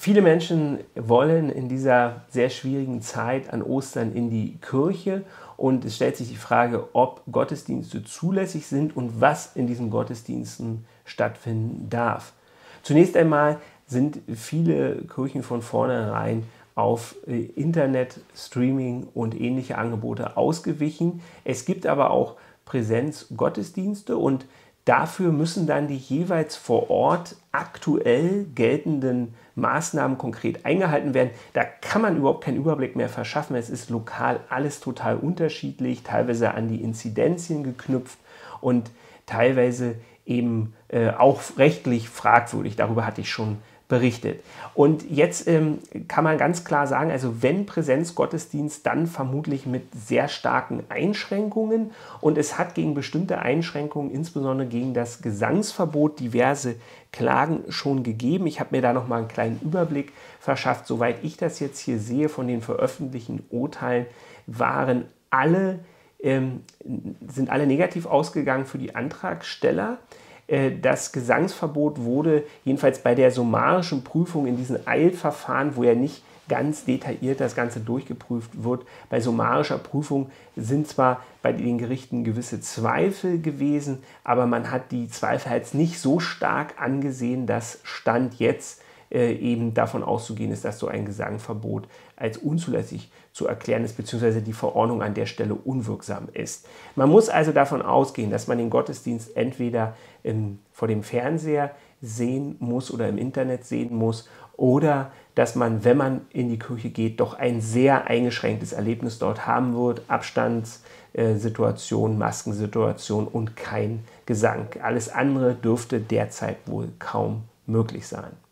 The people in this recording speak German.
Viele Menschen wollen in dieser sehr schwierigen Zeit an Ostern in die Kirche und es stellt sich die Frage, ob Gottesdienste zulässig sind und was in diesen Gottesdiensten stattfinden darf. Zunächst einmal sind viele Kirchen von vornherein auf Internet, Streaming und ähnliche Angebote ausgewichen. Es gibt aber auch Präsenz-Gottesdienste und dafür müssen dann die jeweils vor Ort aktuell geltenden Maßnahmen konkret eingehalten werden. Da kann man überhaupt keinen Überblick mehr verschaffen. Es ist lokal alles total unterschiedlich, teilweise an die Inzidenzien geknüpft und teilweise eben auch rechtlich fragwürdig. Darüber hatte ich schon berichtet. Und jetzt kann man ganz klar sagen, also wenn Präsenzgottesdienst, dann vermutlich mit sehr starken Einschränkungen. Und es hat gegen bestimmte Einschränkungen, insbesondere gegen das Gesangsverbot, diverse Klagen schon gegeben. Ich habe mir da noch mal einen kleinen Überblick verschafft. Soweit ich das jetzt hier sehe von den veröffentlichten Urteilen, sind alle negativ ausgegangen für die Antragsteller. Das Gesangsverbot wurde jedenfalls bei der summarischen Prüfung in diesen Eilverfahren, wo ja nicht ganz detailliert das Ganze durchgeprüft wird, bei summarischer Prüfung sind zwar bei den Gerichten gewisse Zweifel gewesen, aber man hat die Zweifel halt nicht so stark angesehen, dass Stand jetzt eben davon auszugehen ist, dass so ein Gesangverbot als unzulässig zu erklären ist, beziehungsweise die Verordnung an der Stelle unwirksam ist. Man muss also davon ausgehen, dass man den Gottesdienst entweder vor dem Fernseher sehen muss oder im Internet sehen muss oder dass man, wenn man in die Kirche geht, doch ein sehr eingeschränktes Erlebnis dort haben wird. Abstandssituation, Maskensituation und kein Gesang. Alles andere dürfte derzeit wohl kaum möglich sein.